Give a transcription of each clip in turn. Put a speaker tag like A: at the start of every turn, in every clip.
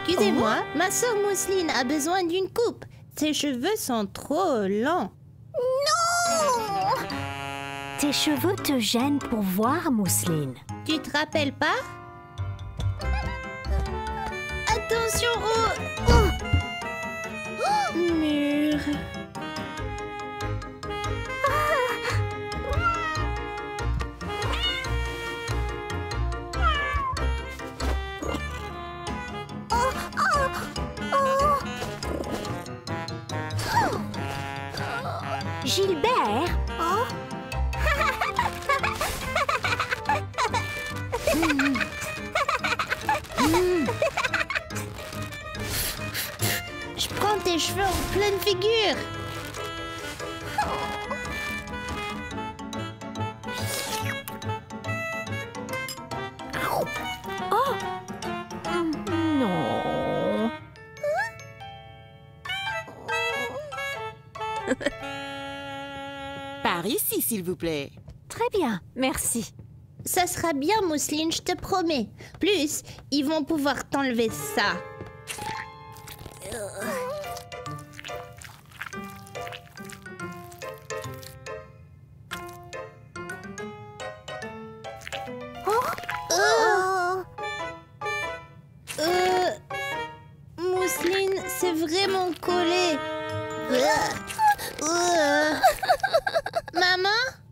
A: Excusez-moi, ma sœur Mousseline a besoin d'une coupe. Ses cheveux sont trop longs.
B: Non!
C: Tes cheveux te gênent pour voir, Mousseline.
A: Tu te rappelles pas? Attention au mur.
C: Gilbert?
A: Je prends tes cheveux en pleine figure.
C: Oh! Non.
D: Par ici, s'il vous plaît.
C: Très bien, merci.
A: Ça sera bien, Mousseline, je te promets. Plus, ils vont pouvoir t'enlever ça. Mousseline, c'est vraiment collé. Maman?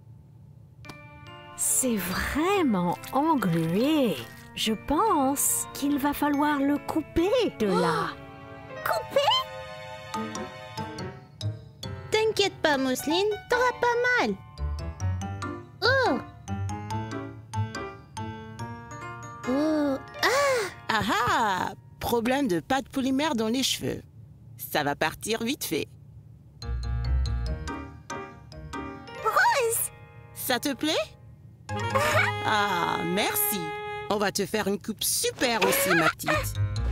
C: C'est vraiment englué. Je pense qu'il va falloir le couper de là.
A: T'inquiète pas, Mousseline, t'auras pas mal. Oh! Oh!
D: Ah ah! Problème de pâte polymère dans les cheveux. Ça va partir vite fait.
B: Rose!
D: Ça te plaît? Ah, merci. On va te faire une coupe super aussi, ma petite.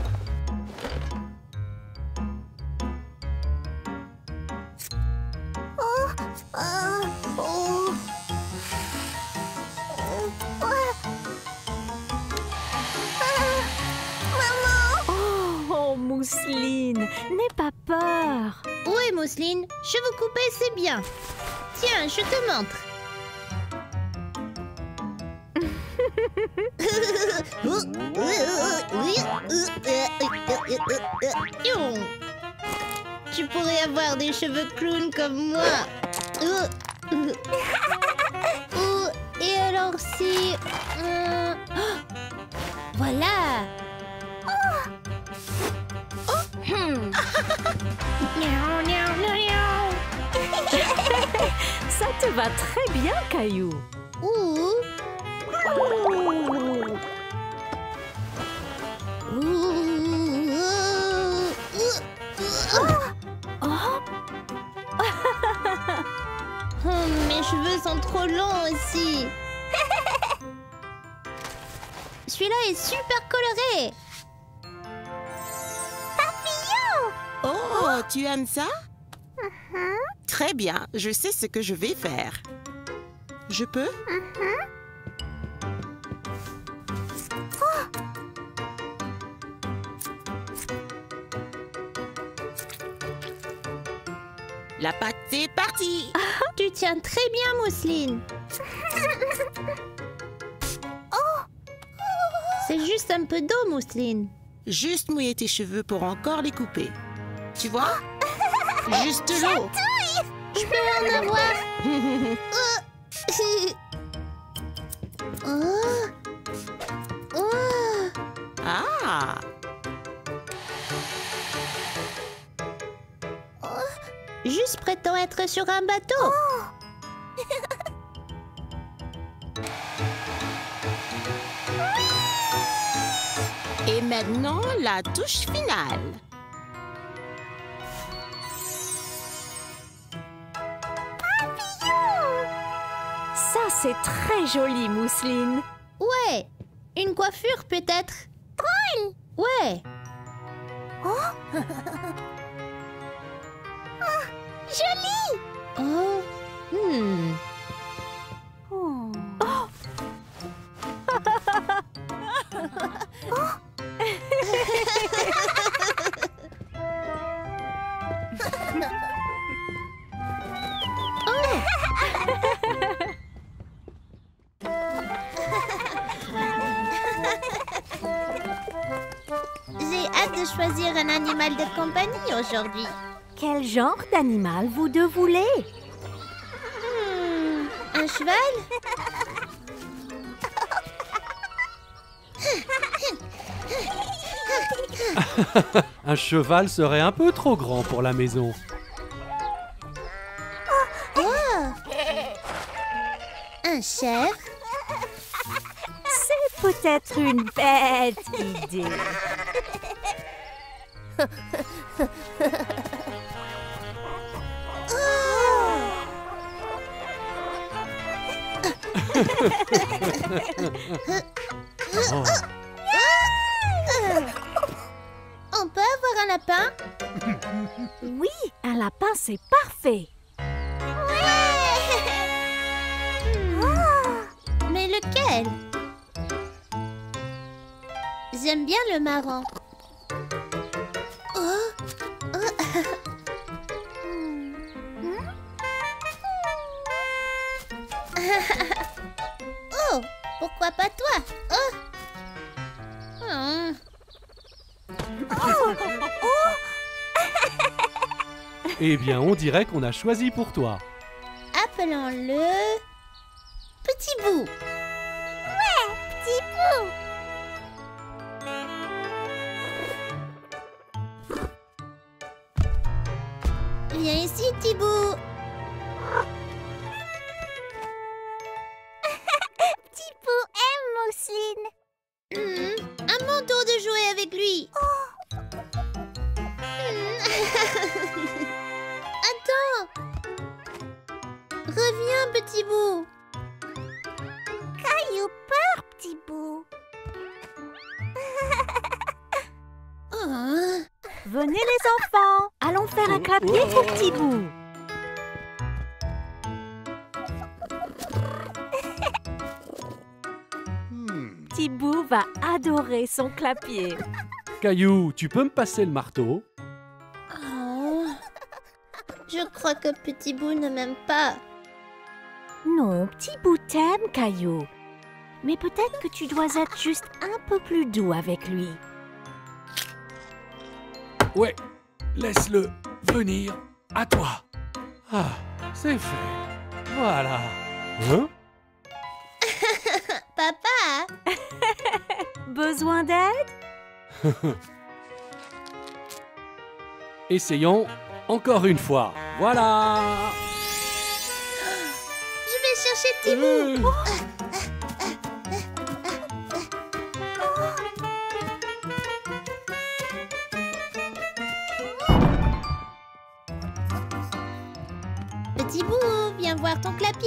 C: Oh, Mousseline, n'aie pas peur.
A: Ouais, Mousseline, cheveux coupés, c'est bien. Tiens, je te montre. Tu pourrais avoir des cheveux clown comme moi. Oh, et alors si... Voilà. Miaou, miaou, miaou.
C: Ça te va très bien, Caillou.
A: Ouh. Oh, mes cheveux sont trop longs aussi. Celui-là est super coloré.
D: Oh, tu aimes ça? Très bien, je sais ce que je vais faire. Je peux? La pâte, c'est parti!
A: Tu tiens très bien, Mousseline. C'est juste un peu d'eau, Mousseline.
D: Juste mouiller tes cheveux pour encore les couper. Tu vois? Juste l'eau.
A: Je peux en avoir. Oh. Oh.
D: Ah!
A: Juste prétend être sur un bateau.
D: Et maintenant, la touche finale.
C: Ça, c'est très joli, Mousseline.
A: Ouais. Une coiffure peut-être. Drôle. Ouais.
B: Joli!
A: Oh.
C: Oh.
A: de choisir un animal de compagnie aujourd'hui.
C: Quel genre d'animal vous deux voulez?
A: Un cheval?
E: Un cheval serait un peu trop grand pour la maison.
A: Un chèvre?
C: C'est peut-être une bête idée.
E: Oh.
A: On peut avoir un lapin?
C: Oui, un lapin, c'est parfait.
A: Mais lequel? J'aime bien le marron. Oh, pourquoi pas toi?
E: Eh bien, on dirait qu'on a choisi pour toi.
A: Appelons-le Petit Bout.
B: Petit bout.
A: Viens ici, Petit Bout.
B: Petit bout aime Mousseline.
A: À mon tour de jouer avec lui. Attends. Reviens, Petit Bout.
B: Caillou peur, petit bout.
A: Oh.
C: Venez les enfants, allons faire un clapier pour Petit Bout. Petit Bout va adorer son clapier.
E: Caillou, tu peux me passer le marteau?
A: Oh. Je crois que Petit Bout ne m'aime pas.
C: Non, Petit Bout t'aime, Caillou. Mais peut-être que tu dois être juste un peu plus doux avec lui.
E: Ouais, laisse-le venir à toi. Ah, c'est fait. Voilà. Hein?
A: Papa?
C: Besoin d'aide?
E: Essayons encore une fois. Voilà.
A: Je vais chercher Petit Bout. Petit Bout, viens voir ton clapier.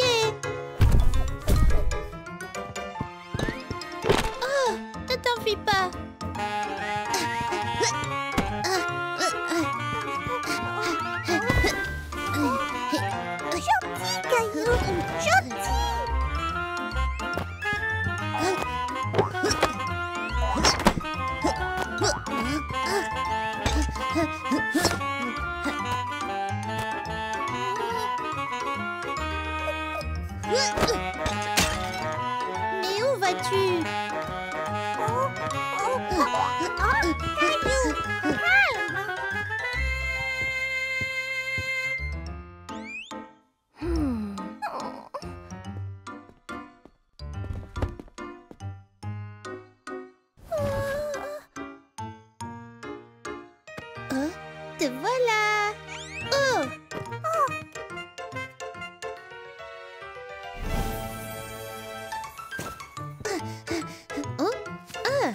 A: Oh, ne t'enfuis pas.
B: Gentil, Caillou. Gentil.
A: Mais où vas-tu?
B: Caillou, calme.
A: Oh, te voilà. Oh. Oh. Ah.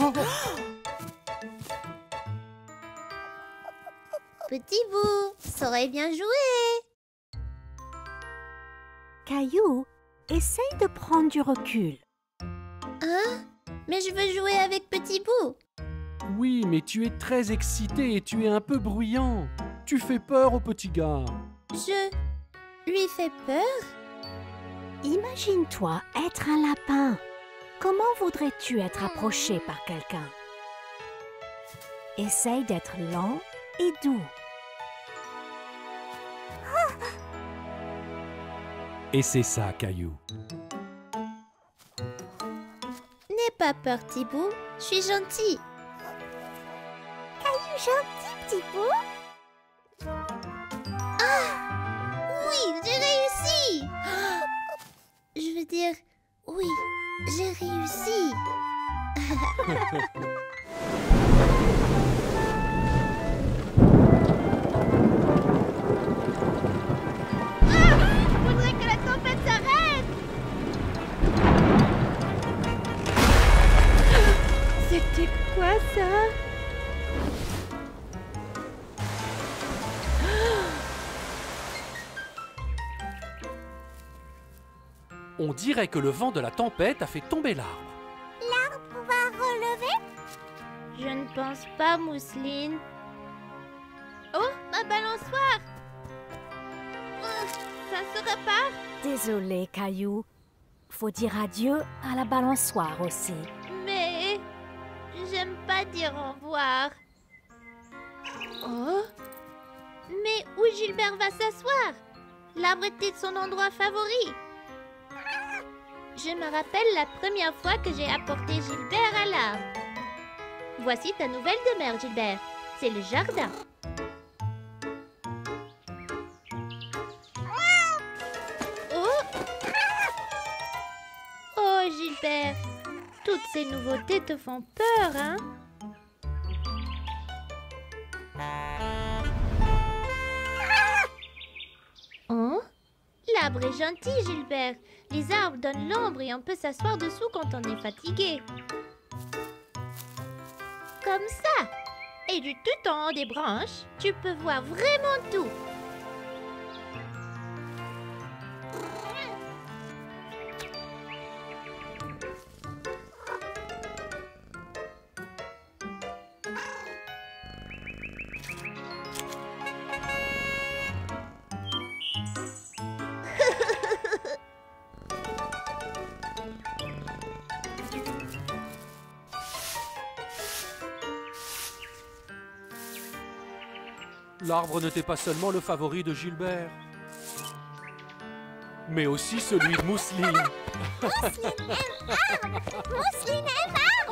A: Petit Bout, saurais bien jouer.
C: Caillou, essaye de prendre du recul.
A: Hein? Mais je veux jouer avec Petit Bout.
E: Oui, mais tu es très excité et tu es un peu bruyant. Tu fais peur au petit gars.
A: Je lui fais peur?
C: Imagine-toi être un lapin. Comment voudrais-tu être approché par quelqu'un? Essaye d'être lent et doux.
E: Et c'est ça, Caillou.
A: N'aie pas peur, Petit Bout. Je suis gentil.
B: gentil, petit bout.
A: Oui, j'ai réussi. Je veux dire, oui, j'ai réussi.
B: Faudrait que la tempête s'arrête.
C: C'était quoi ça?
E: On dirait que le vent de la tempête a fait tomber l'arbre.
B: On va relever.
A: Je ne pense pas, Mousseline. Oh, ma balançoire. Ça se repart.
C: Désolé, Caillou. Faut dire adieu à la balançoire aussi.
A: Mais j'aime pas dire au revoir. Oh. Mais où Gilbert va s'asseoir? L'arbre était de son endroit favori. Je me rappelle la première fois que j'ai apporté Gilbert à l'arbre. Voici ta nouvelle demeure, Gilbert. C'est le jardin. Oh! Oh, Gilbert. Toutes ces nouveautés te font peur, hein? Oh? L'arbre est gentil, Gilbert. Les arbres donnent l'ombre et on peut s'asseoir dessous quand on est fatigué. Comme ça. Et du tout en haut des branches, tu peux voir vraiment tout.
E: L'arbre n'était pas seulement le favori de Gilbert, mais aussi celui de Mousseline.
B: Mousseline aime arbre.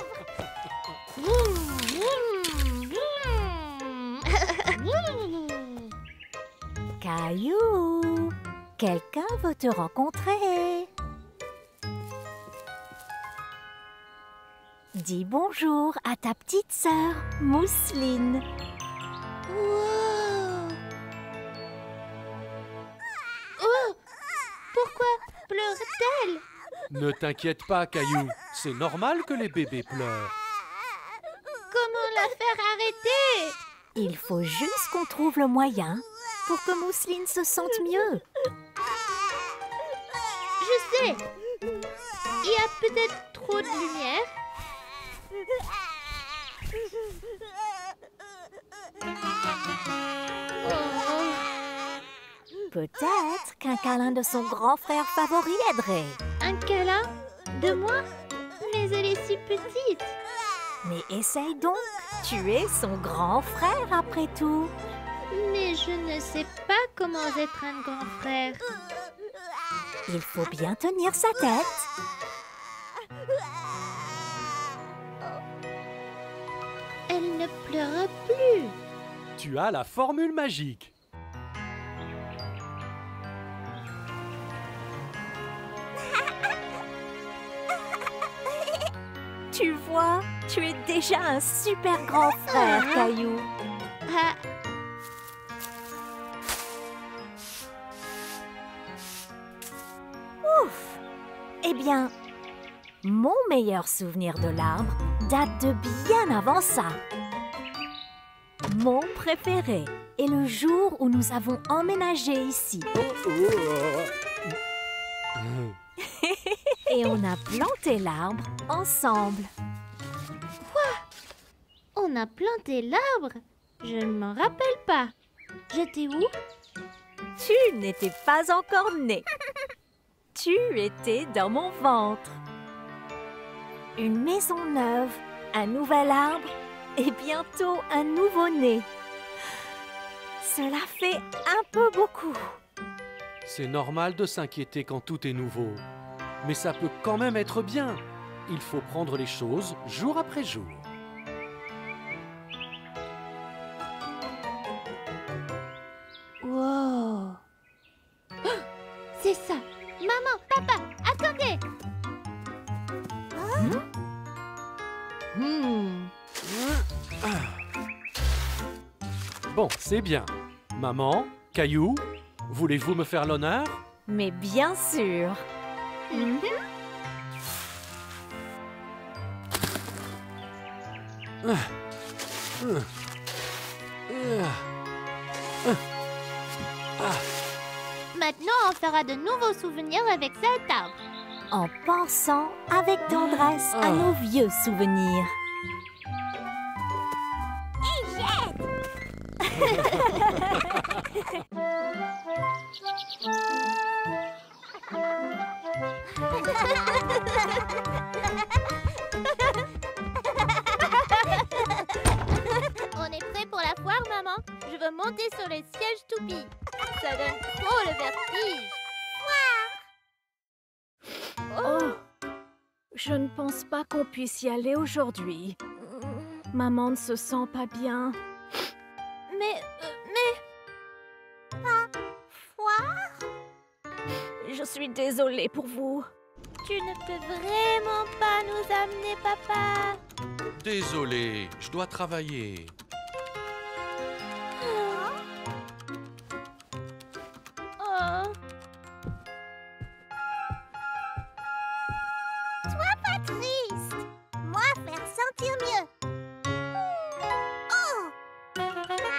C: Caillou, quelqu'un veut te rencontrer. Dis bonjour à ta petite sœur, Mousseline.
A: Wow. Oh! Pourquoi pleure-t-elle?
E: Ne t'inquiète pas, Caillou, c'est normal que les bébés pleurent.
A: Comment la faire arrêter?
C: Il faut juste qu'on trouve le moyen pour que Mousseline se sente mieux.
A: Je sais. Il y a peut-être trop de lumière. Oh.
C: Peut-être qu'un câlin de son grand frère favori aiderait.
A: Un câlin? De moi? Mais elle est si petite.
C: Mais essaye donc, tu es son grand frère après tout.
A: Mais je ne sais pas comment être un grand frère.
C: Il faut bien tenir sa tête.
A: Elle ne pleure plus.
E: Tu as la formule magique.
C: Tu vois, tu es déjà un super grand frère, Caillou.
A: Ah,
C: Ouf! Eh bien, mon meilleur souvenir de l'arbre date de bien avant ça. Mon préféré est le jour où nous avons emménagé ici. Et on a planté l'arbre ensemble.
A: on a planté l'arbre? Je ne m'en rappelle pas. J'étais où?
C: Tu n'étais pas encore né. Tu étais dans mon ventre. Une maison neuve, un nouvel arbre et bientôt un nouveau-né. Cela fait un peu beaucoup.
E: C'est normal de s'inquiéter quand tout est nouveau. Mais ça peut quand même être bien. Il faut prendre les choses jour après jour. Bon, c'est bien. Maman, Caillou, voulez-vous me faire l'honneur?
C: Mais bien sûr.
A: Maintenant, on fera de nouveaux souvenirs avec cet arbre.
C: En pensant avec tendresse à nos vieux souvenirs.
A: On est prêt pour la foire, maman? Je veux monter sur les sièges toupies. Ça donne trop le vertige.
C: Oh, je ne pense pas qu'on puisse y aller aujourd'hui. Maman ne se sent pas bien.
A: Mais
C: Je suis désolée pour vous.
A: tu ne peux vraiment pas nous amener, papa.
E: Désolé, je dois travailler.
A: Oh.
B: Pas triste. Moi, faire sentir mieux. Oh.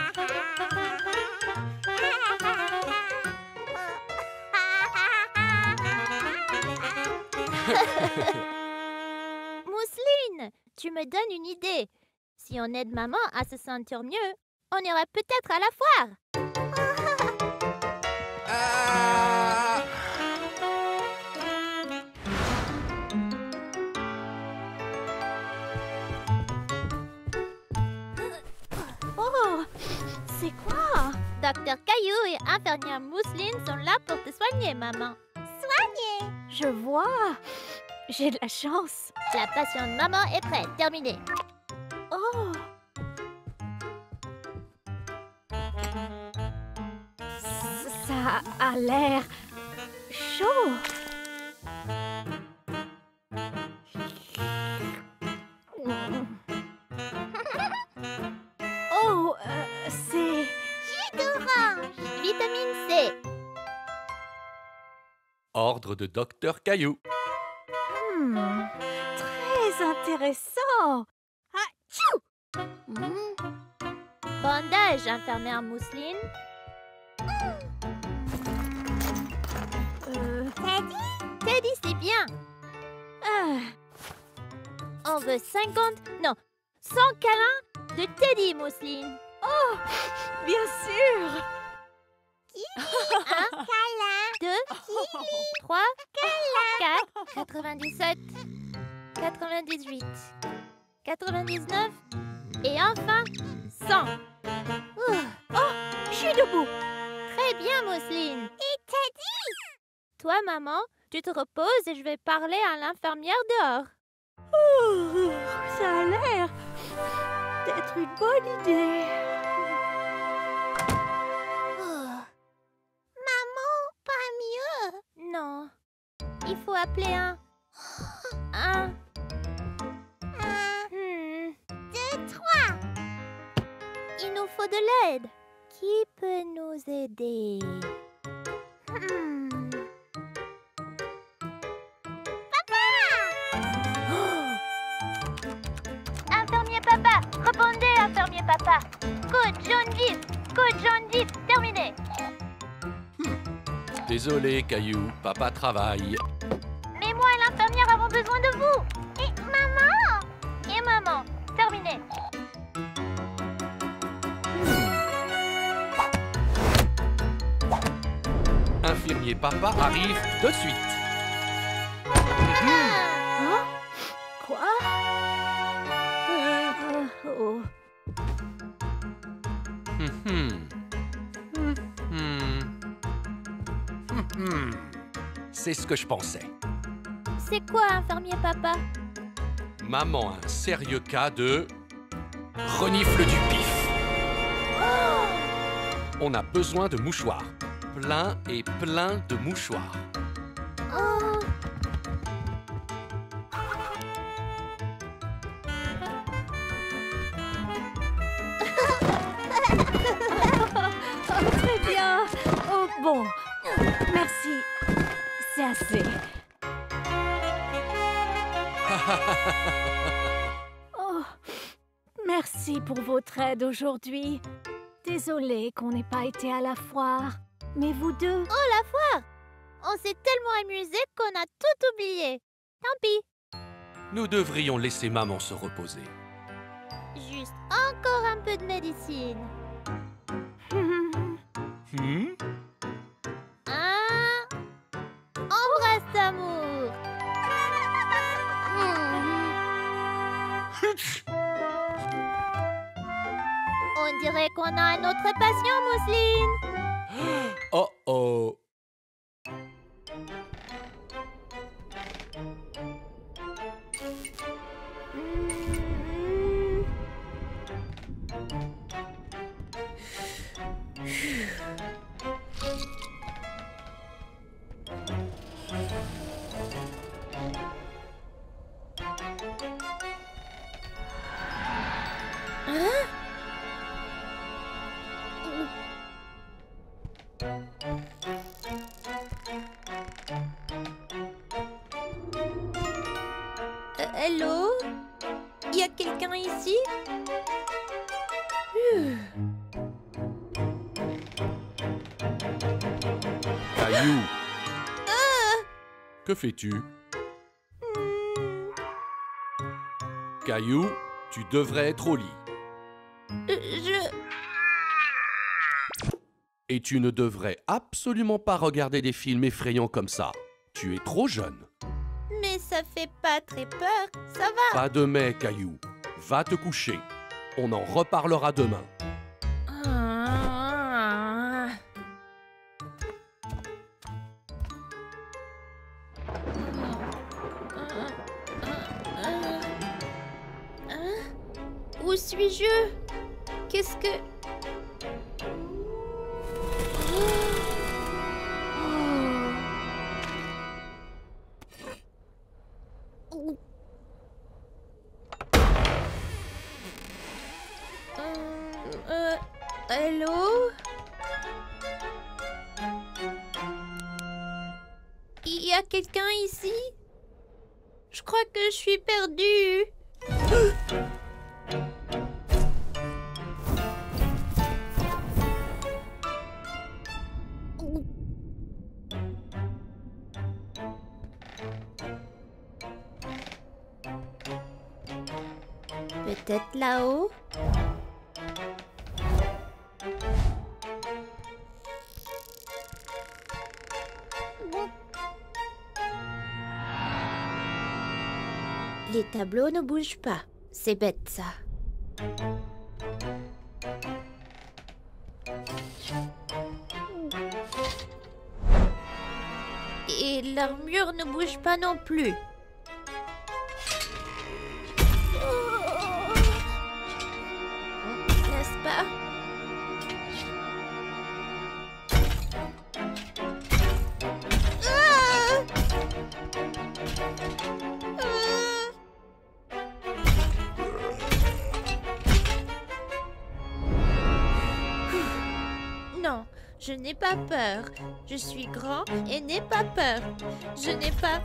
A: Mousseline, tu me donnes une idée. Si on aide maman à se sentir mieux, on ira peut-être à la foire.
C: Oh, c'est quoi?
A: Docteur Caillou et infirmière Mousseline sont là pour te soigner, maman.
C: Je vois. J'ai de la chance.
A: La passion de maman est prête. Terminé.
C: Oh. Ça a l'air chaud. Oh, c'est...
A: Vitamine C.
E: Ordre de Docteur Caillou.
C: Très intéressant.
A: Bandage, infirmière Mousseline. Teddy, c'est bien. On veut 50... Non, 100 câlins de Teddy, Mousseline.
C: Bien sûr.
A: 2, 3, 4, 97, 98, 99 et enfin 100.
C: Je suis debout.
A: Très bien, Mousseline. Et Teddy? Toi, maman, tu te reposes et je vais parler à l'infirmière dehors.
C: Ça a l'air d'être une bonne idée.
B: Pas mieux.
A: Non, il faut appeler un...
B: 2, 3.
A: Il nous faut de l'aide. Qui peut nous aider? Infirmier papa, répondez, infirmier papa. Code jaune vif, code jaune vif, terminé.
E: Désolé, Caillou, papa travaille.
A: Mais moi et l'infirmière avons besoin de vous. Et maman, terminé.
E: Infirmier papa arrive de suite.
C: Quoi? Oh.
E: C'est ce que je pensais.
A: C'est quoi, infirmier papa?
E: Maman a un sérieux cas de renifle du pif. On a besoin de mouchoirs. Plein et plein de mouchoirs.
C: Bon, merci. C'est assez. Oh, merci pour votre aide aujourd'hui. Désolée qu'on n'ait pas été à la foire. Mais vous deux...
A: Oh, la foire! On s'est tellement amusés qu'on a tout oublié. Tant pis.
E: Nous devrions laisser maman se reposer.
A: Juste encore un peu de médecine. Ah, embrasse d'amour. On dirait qu'on a un autre patient, Mousseline.
E: Oh oh.
A: Hello? Y a quelqu'un ici?
E: Caillou. Que fais-tu? Caillou, tu devrais être au lit. Et tu ne devrais absolument pas regarder des films effrayants comme ça. Tu es trop jeune.
A: Mais ça fait pas très peur, ça va.
E: Pas de mais, Caillou. Va te coucher. On en reparlera demain.
A: Où suis-je? Qu'est-ce que... Hello? Il y a quelqu'un ici? Je crois que je suis perdue. Peut-être là-haut? Les tableaux ne bougent pas. C'est bête, ça. Et l'armure ne bouge pas non plus. N'est-ce pas? Non, je n'ai pas peur. Je suis grand et n'ai pas peur. Je n'ai pas...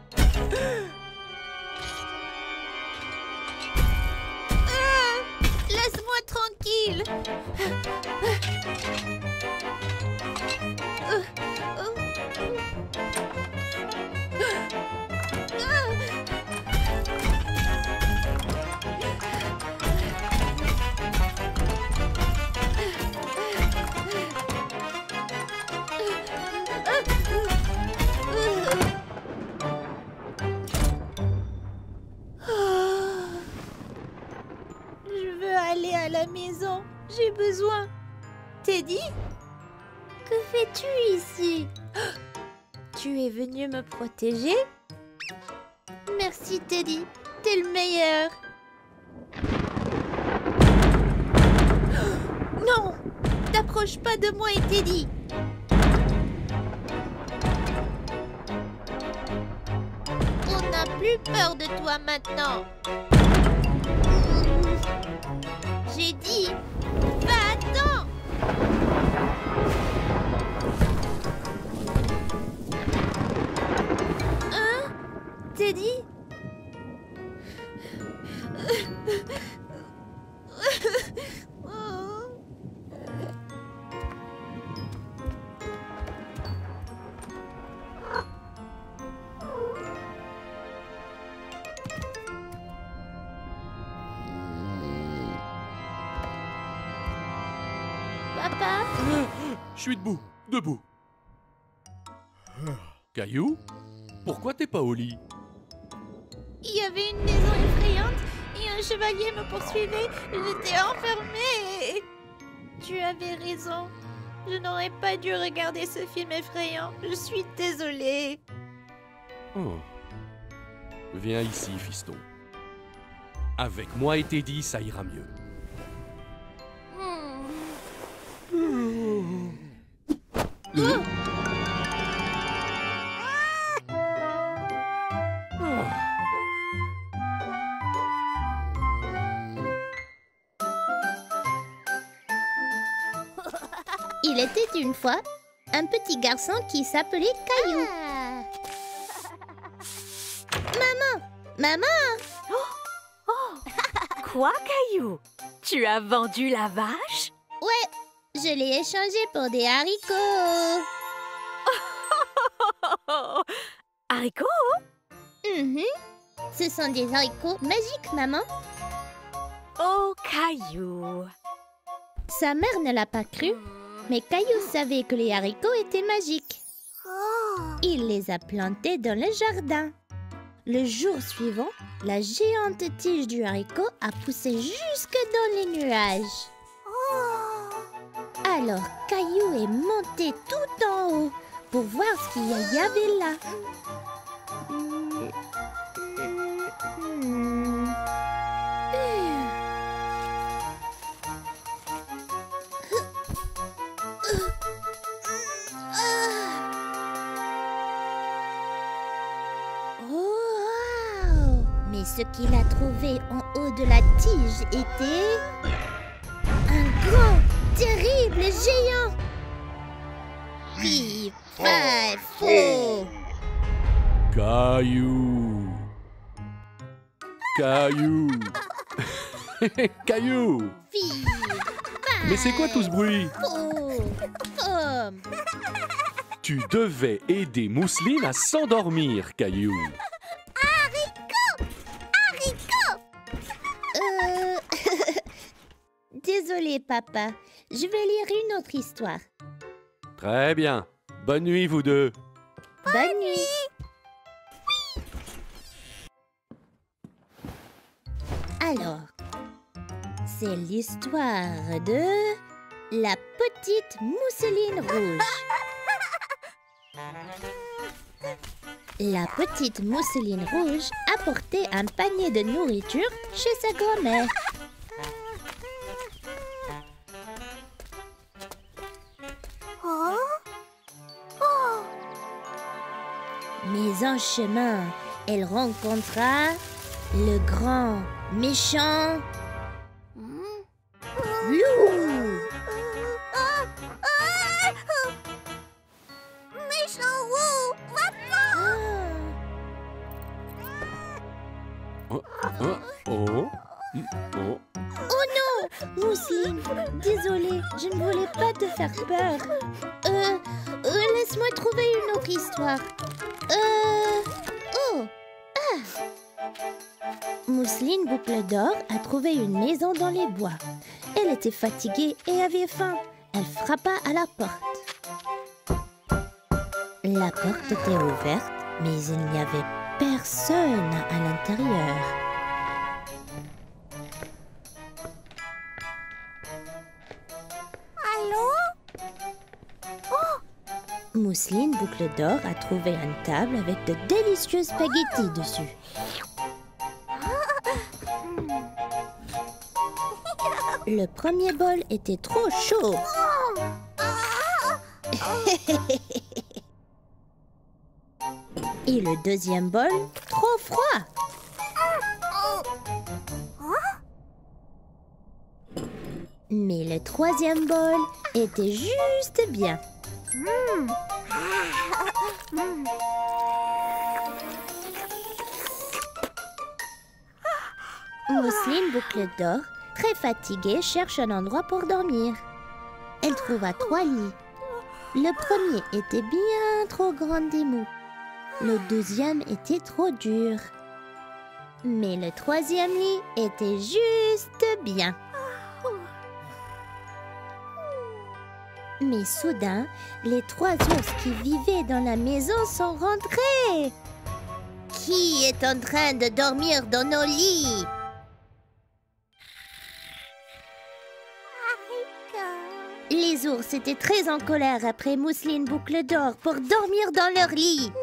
A: Laisse-moi tranquille. Je veux aller à la maison. J'ai besoin. Teddy? Que fais-tu ici? Tu es venu me protéger? Merci, Teddy. T'es le meilleur. Non! T'approches pas de moi et Teddy. On n'a plus peur de toi maintenant. J'ai dit, va-t'en!
C: Teddy?
A: Papa,
E: Je suis debout, debout. Caillou, pourquoi t'es pas au lit?
A: il y avait une maison effrayante et un chevalier me poursuivait. J'étais enfermée. Tu avais raison. Je n'aurais pas dû regarder ce film effrayant. Je suis désolée.
E: Oh. Viens ici, fiston. Avec moi et Teddy, ça ira mieux.
A: Il était une fois un petit garçon qui s'appelait Caillou. Maman,
C: Quoi, Caillou? Tu as vendu la vache?
A: je l'ai échangé pour des haricots.
C: Haricots?
A: Mhm. Ce sont des haricots magiques, maman.
C: Oh, Caillou.
A: Sa mère ne l'a pas cru, mais Caillou savait que les haricots étaient magiques. Il les a plantés dans le jardin. Le jour suivant, la géante tige du haricot a poussé jusque dans les nuages. Alors Caillou est monté tout en haut pour voir ce qu'il y avait là. Wow! Mais ce qu'il a trouvé en haut de la tige était un grand, terrible géant. Fif, fa, fou.
E: Caillou. Caillou. Caillou.
A: Fif,
E: Mais c'est quoi tout ce bruit?
A: fou, pomme.
E: Tu devais aider Mousseline à s'endormir, Caillou.
A: Désolé, papa. Je vais lire une autre histoire.
E: Très bien. Bonne nuit, vous deux.
A: Bonne nuit. Alors, c'est l'histoire de la petite mousseline rouge. La petite mousseline rouge apportait un panier de nourriture chez sa grand-mère. Mais en chemin, elle rencontra le grand, méchant loup.
B: Méchant loup, va-t'en!
E: Oh. Oh. Oh.
A: Mousseline, désolée, je ne voulais pas te faire peur. Laisse-moi trouver une autre histoire. Mousseline Boucle d'Or a trouvé une maison dans les bois. Elle était fatiguée et avait faim. Elle frappa à la porte. La porte était ouverte, mais il n'y avait personne à l'intérieur.
B: Allô?
A: Mousseline Boucle d'Or a trouvé une table avec de délicieux spaghettis dessus. Le premier bol était trop chaud. Et le deuxième bol, trop froid. Mais le troisième bol était juste bien. Mousseline Boucle d'Or, très fatiguée, cherche un endroit pour dormir. Elle trouva 3 lits. Le premier était bien trop grand et mou. Le deuxième était trop dur. Mais le troisième lit était juste bien. Mais soudain, les 3 ours qui vivaient dans la maison sont rentrés. Qui est en train de dormir dans nos lits? Les ours étaient très en colère après Mousseline Boucle d'Or pour dormir dans leur lit.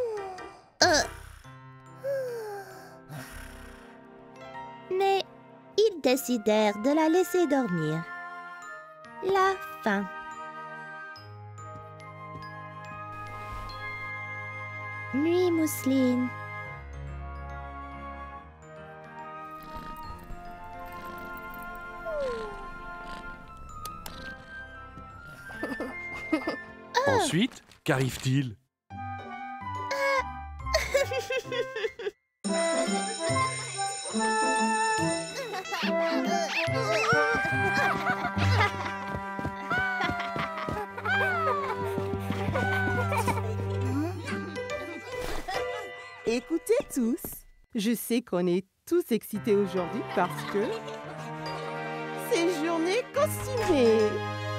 A: Mais ils décidèrent de la laisser dormir. La fin. Nuit Mousseline.
E: Ensuite, qu'arrive-t-il?
F: Écoutez tous, je sais qu'on est tous excités aujourd'hui parce que c'est journée costumée.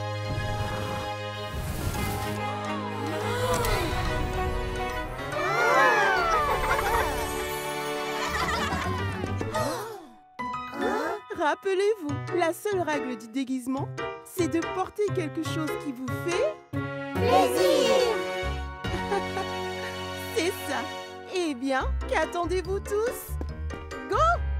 F: Rappelez-vous, la seule règle du déguisement, c'est de porter quelque chose qui vous fait
B: Plaisir.
F: C'est ça. Eh bien, qu'attendez-vous tous? Go!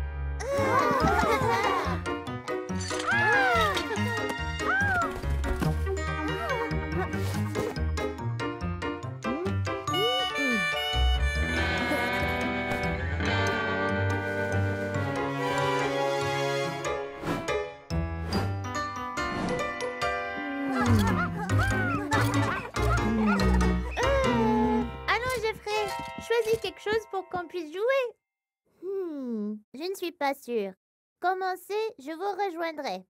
A: Allons, Jeffrey, choisis quelque chose pour qu'on puisse jouer. Je ne suis pas sûre. Commencez, je vous rejoindrai.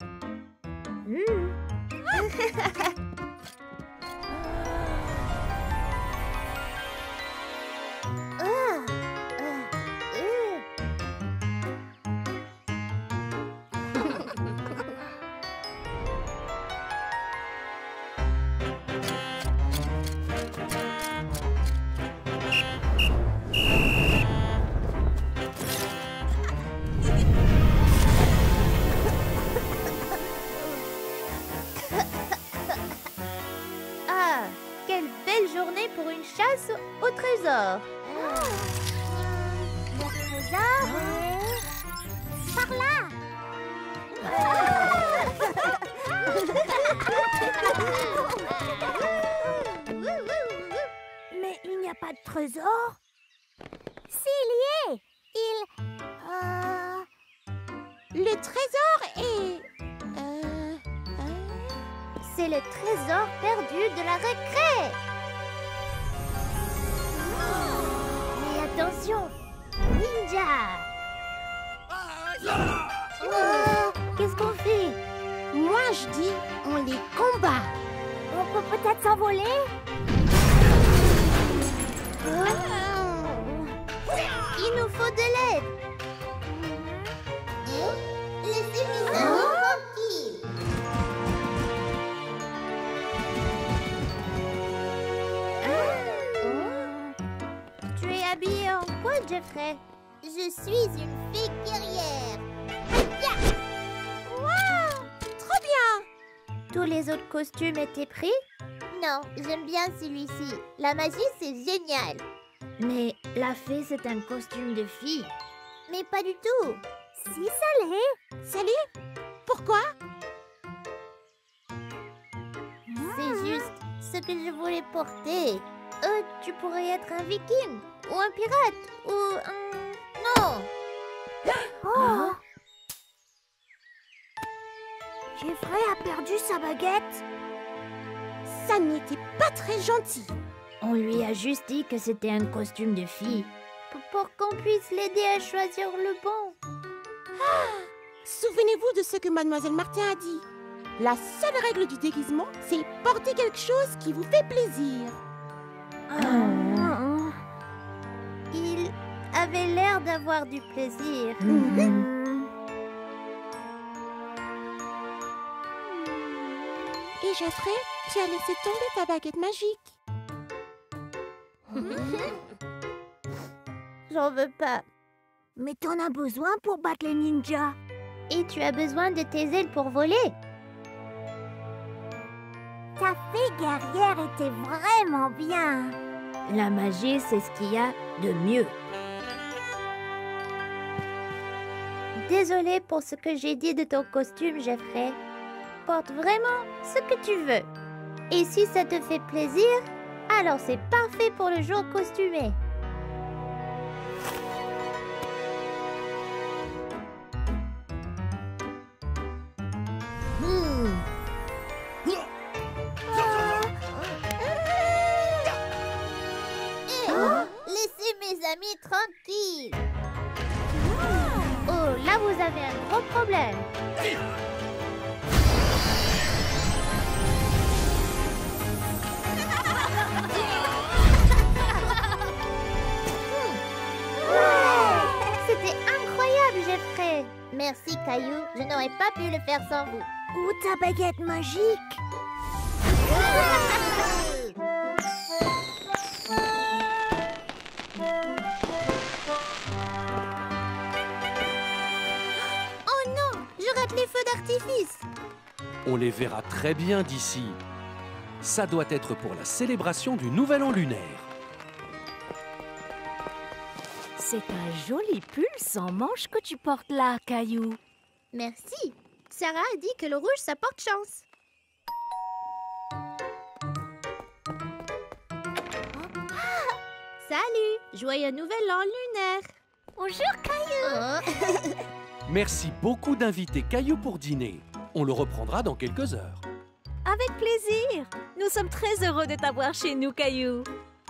A: Ah, quelle belle journée pour une chasse au trésor.
B: Le trésor est par là.
C: Mais il n'y a pas de trésor.
B: S'il y est,
A: Le trésor est... C'est le trésor perdu de la récré. Mais attention, ninja. Qu'est-ce qu'on fait?
B: moi je dis, on les combat.
C: On peut peut-être s'envoler.
A: Il nous faut de l'aide.
B: Laissez mes amis tranquilles.
A: Tu es habillé en quoi, Jeffrey?
B: Je suis une fée guerrière.
A: Trop bien. Tous les autres costumes étaient pris?
B: Non, j'aime bien celui-ci. La magie, c'est génial.
A: Mais la fée, c'est un costume de fille.
B: Mais pas du tout.
C: Si ça l'est.
B: Salut. Pourquoi?
A: C'est juste ce que je voulais porter. Tu pourrais être un viking, ou un pirate, ou un... Non.
C: Oh. Jeffrey a perdu sa baguette.
B: Ça n'était pas très gentil.
A: On lui a juste dit que c'était un costume de fille. Pour qu'on puisse l'aider à choisir le bon.
D: Souvenez-vous de ce que Mademoiselle Martin a dit. La seule règle du déguisement, c'est porter quelque chose qui vous fait plaisir.
A: Il avait l'air d'avoir du plaisir.
D: Et Geoffrey, tu as laissé tomber ta baguette magique.
A: J'en veux pas.
B: Mais t'en as besoin pour battre les ninjas.
A: Et tu as besoin de tes ailes pour voler.
B: Ta fée guerrière était vraiment bien.
A: La magie, c'est ce qu'il y a de mieux. Désolée pour ce que j'ai dit de ton costume, Geoffrey. Porte vraiment ce que tu veux. Et si ça te fait plaisir, alors c'est parfait pour le jour costumé. Laissez mes amis tranquilles. Oh, là vous avez un gros problème. C'était incroyable, Geoffrey. Merci, Caillou. Je n'aurais pas pu le faire sans vous.
B: Où ta baguette magique?
A: Oh non, je rate les feux d'artifice.
E: On les verra très bien d'ici. Ça doit être pour la célébration du Nouvel An lunaire.
C: C'est un joli pull sans manches que tu portes là, Caillou.
A: Merci. Sarah a dit que le rouge, ça porte chance. Salut, joyeux Nouvel An lunaire.
B: Bonjour, Caillou.
E: Merci beaucoup d'inviter Caillou pour dîner. On le reprendra dans quelques heures.
C: Avec plaisir. Nous sommes très heureux de t'avoir chez nous, Caillou.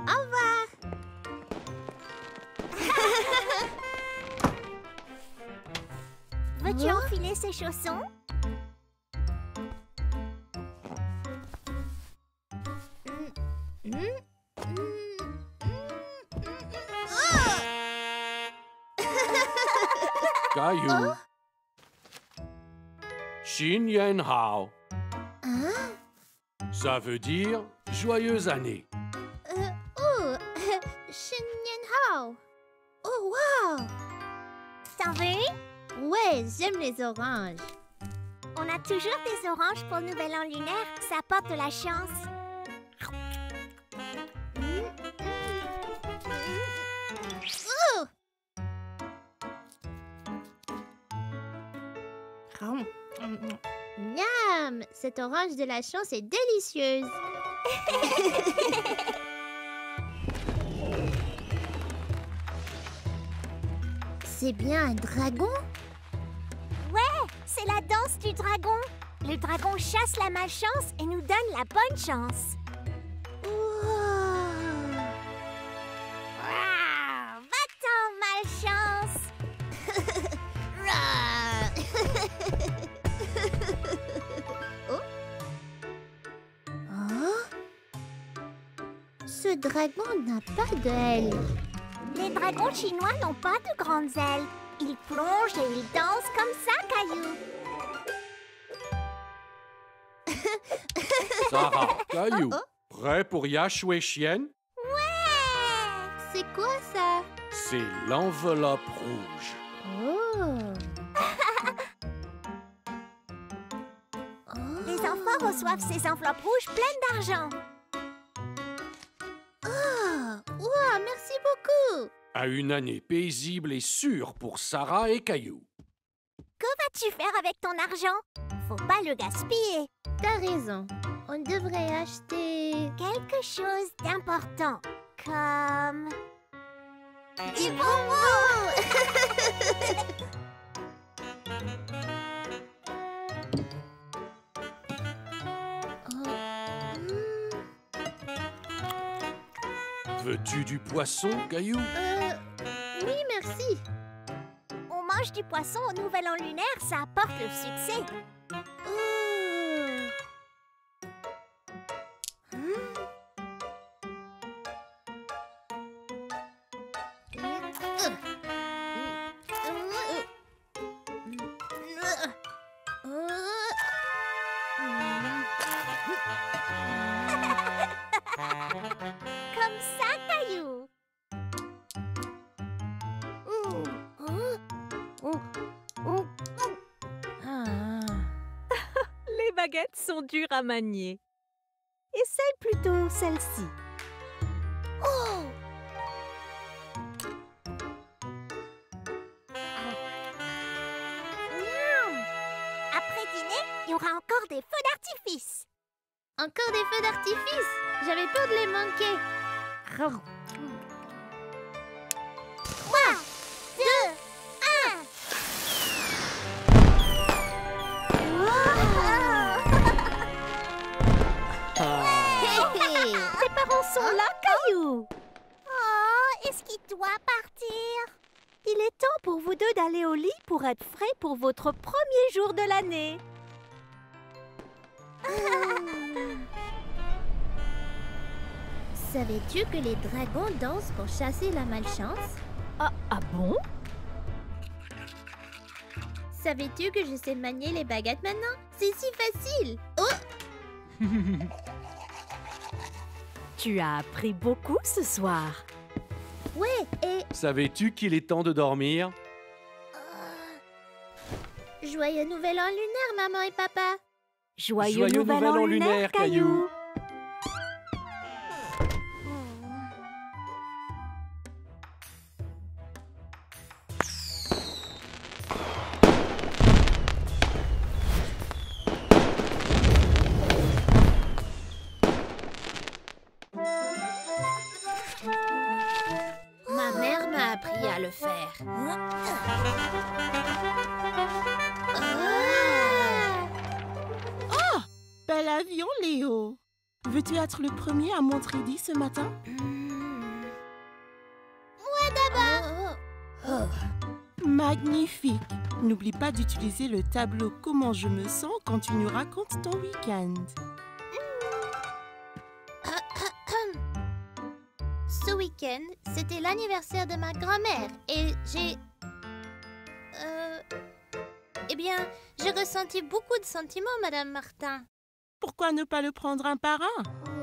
B: Veux-tu enfiler ces chaussons?
E: Caillou. Xin Yan Hao. Ça veut dire joyeuse année.
A: Xin Yan Hao. Oh, wow.
B: T'en veux?
A: Ouais, j'aime les oranges.
B: On a toujours des oranges pour le Nouvel An lunaire. Ça apporte de la chance.
A: Miam! Cette orange de la chance est délicieuse. C'est bien un dragon?
B: C'est la danse du dragon. Le dragon chasse la malchance et nous donne la bonne chance.
A: Wow.
B: Va-t'en, malchance.
A: Ce dragon n'a pas d'ailes.
B: Les dragons chinois n'ont pas de grandes ailes. Ils plongent et ils dansent comme ça, Caillou.
E: Sarah, Caillou, prêt pour Yash Wei Chien?
A: C'est quoi ça?
E: C'est l'enveloppe rouge.
B: Les enfants reçoivent ces enveloppes rouges pleines d'argent.
A: Wow, merci beaucoup.
E: À une année paisible et sûre pour Sarah et Caillou.
B: Que vas-tu faire avec ton argent? Faut pas le gaspiller.
A: T'as raison. On devrait acheter...
B: Quelque chose d'important, comme...
A: Des bonbons.
E: Veux-tu du poisson, Caillou?
A: Oui, merci.
B: On mange mange du poisson au Nouvel An lunaire, ça apporte le succès. Comme ça, Caillou.
C: Les baguettes sont dures à manier. Essaye plutôt celle-ci.
B: Oh! Miam! Après dîner, il y aura encore des feux d'artifice.
A: Encore des feux d'artifice. J'avais peur de les manquer.
B: 3, 2, 1.
C: Tes parents sont là, Caillou.
B: Oh, est-ce qu'il doit partir?
C: Il est temps pour vous deux d'aller au lit pour être frais pour votre premier jour de l'année.
A: Savais-tu que les dragons dansent pour chasser la malchance?
C: Ah bon?
A: Savais-tu que je sais manier les baguettes maintenant? C'est si facile! Oh!
C: Tu as appris beaucoup ce soir.
A: Ouais, et
E: Savais-tu qu'il est temps de dormir?
A: joyeux nouvel an lunaire, maman et papa!
C: Joyeux nouvel an lunaire, Caillou.
A: Ma mère m'a appris à le faire.
F: Bel avion, Léo. Veux-tu être le premier à montrer 10 ce matin?
A: Moi d'abord!
F: Magnifique. N'oublie pas d'utiliser le tableau Comment je me sens quand tu nous racontes ton week-end.
A: Ce week-end, c'était l'anniversaire de ma grand-mère et Eh bien, j'ai ressenti beaucoup de sentiments, Madame Martin.
F: Pourquoi ne pas le prendre un par un?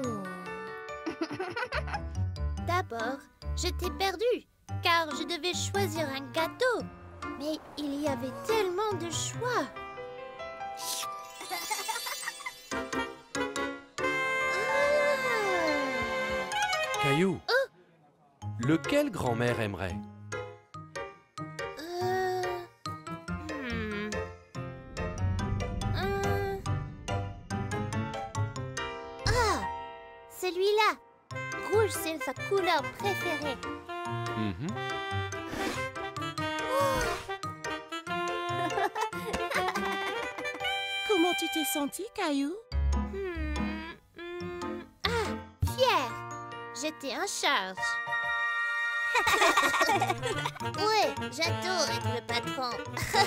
A: D'abord, j'étais perdue, car je devais choisir un gâteau. Mais il y avait tellement de choix.
E: Caillou, lequel grand-mère aimerait?
A: Celui-là. Rouge, c'est sa couleur préférée.
E: Mhm.
F: Comment tu t'es senti, Caillou?
A: Fière. J'étais en charge. Ouais, j'adore être le patron.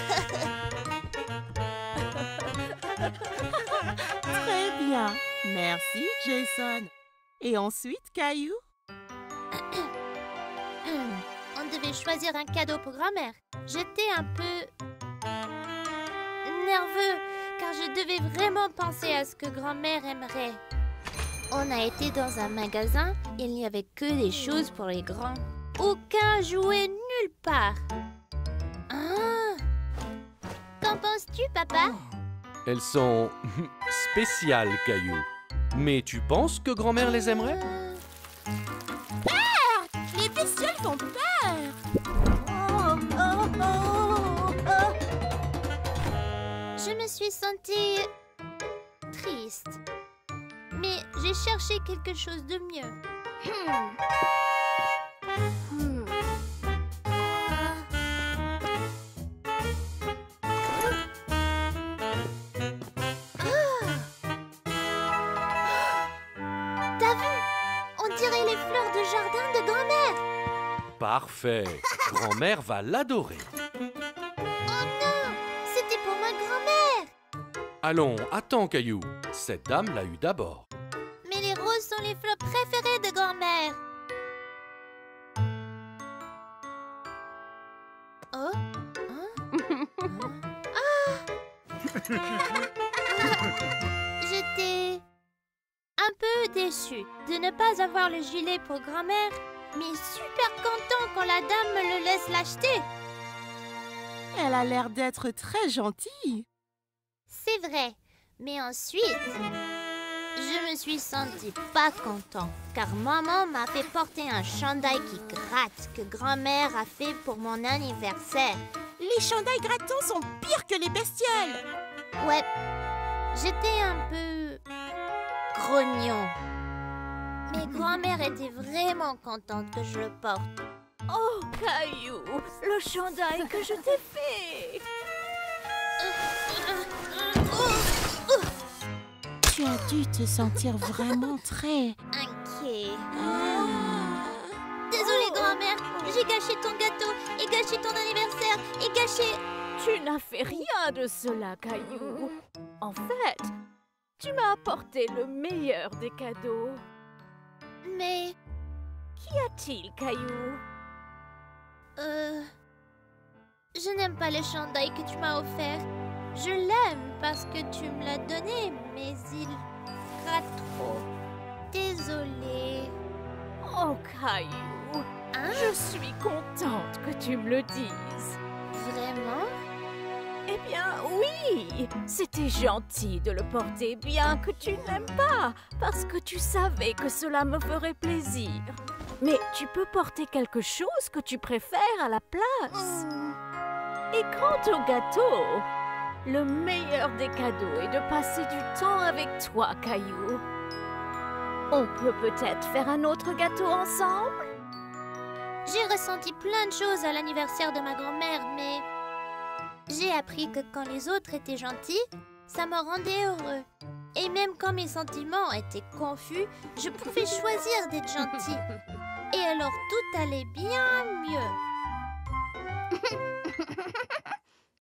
F: Très bien. Merci, Jason. Et ensuite, Caillou?
A: On devait choisir un cadeau pour grand-mère. J'étais un peu nerveux, car je devais vraiment penser à ce que grand-mère aimerait. On a été dans un magasin, il n'y avait que des choses pour les grands. Aucun jouet nulle part. Ah. Qu'en penses-tu, papa?
E: Elles sont spéciales, Caillou. Mais tu penses que grand-mère les aimerait?
F: Les bestioles font peur!
A: Je me suis sentie triste. Mais j'ai cherché quelque chose de mieux. T'as vu? On dirait les fleurs de jardin de grand-mère.
E: Parfait. Grand-mère va l'adorer. Allons, attends, Caillou. Cette dame l'a eu d'abord.
A: Mais les roses sont les fleurs préférées de grand-mère. Oh? J'étais un peu déçue de ne pas avoir le gilet pour grand-mère, mais super content quand la dame me le laisse l'acheter.
F: Elle a l'air d'être très gentille.
A: C'est vrai, mais ensuite, je me suis sentie pas content, car maman m'a fait porter un chandail qui gratte que grand-mère a fait pour mon anniversaire.
D: Les chandails grattants sont pires que les bestioles.
A: Ouais, j'étais un peu grognon. Mais grand-mère était vraiment contente que je le porte.
C: Oh, Caillou, le chandail que je t'ai fait.
D: Tu as dû te sentir vraiment très...
A: Inquiet. Désolée grand-mère, j'ai gâché ton gâteau et gâché ton anniversaire et gâché...
C: Tu n'as fait rien de cela, Caillou. En fait, tu m'as apporté le meilleur des cadeaux.
A: Mais...
C: Qu'y a-t-il, Caillou?
A: Je n'aime pas le chandail que tu m'as offert. Je l'aime parce que tu me l'as donné, mais il gratte trop. Désolée.
C: Oh, Caillou,
A: Hein?
C: je suis contente que tu me le dises.
A: Vraiment?
C: Eh bien, oui, c'était gentil de le porter bien que tu n'aimes pas, parce que tu savais que cela me ferait plaisir. Mais tu peux porter quelque chose que tu préfères à la place. Et quant au gâteau, le meilleur des cadeaux est de passer du temps avec toi, Caillou. On peut peut-être faire un autre gâteau ensemble?
A: J'ai ressenti plein de choses à l'anniversaire de ma grand-mère, mais j'ai appris que quand les autres étaient gentils, ça me rendait heureux. Et même quand mes sentiments étaient confus, je pouvais choisir d'être gentil. Et alors tout allait bien mieux.